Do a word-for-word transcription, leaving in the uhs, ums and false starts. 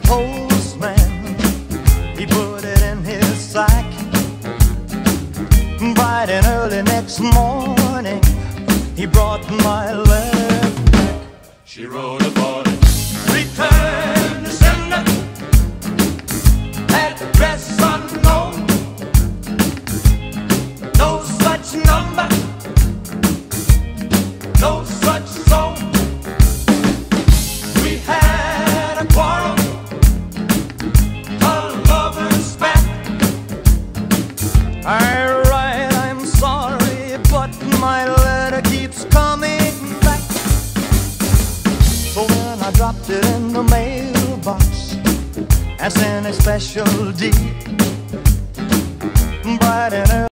postman, he put it in his sack. Bright and early next morning, he brought my letter back. She wrote upon it, return to sender, address unknown, no such number, no such zone. We had a quarrel, a lover's spat. I write, I'm sorry, but my letter keeps coming back. So then I dropped it in the mailbox and sent a special deed. Bright and early